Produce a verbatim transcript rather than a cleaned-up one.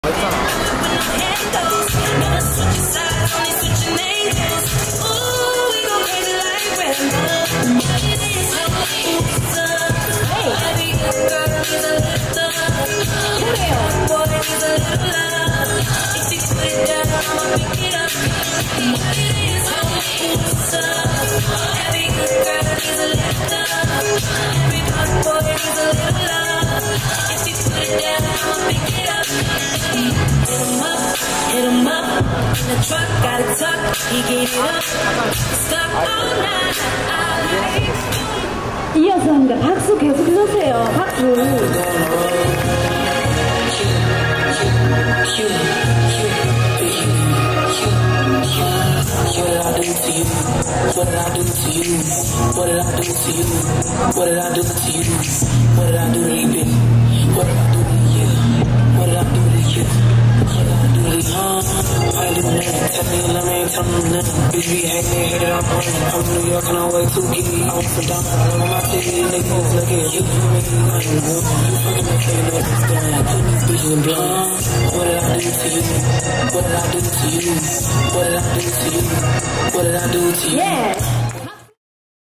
Hit him up in the truck, got it tucked, he gave it up, stuck all night. 이어서 합니다. 박수 계속 해주세요. 박수. What did I do to you? What did I do to you? What did I do to you? What did I do to you, baby? What did I do to you? What did I do to you? What did I do to you? Huh? I do nothing. Tell me you love me, tell me nothing. Bitch, be hating, hate it, I'm burning. I'm from New York and I'm way too geeky. I'm from down, I love my titty, niggas look at you. You fucking me, you know what's done. Put these bitches in blood. What did I do to you? What did I do to you? What did I do to you? What did I do to you? Yeah.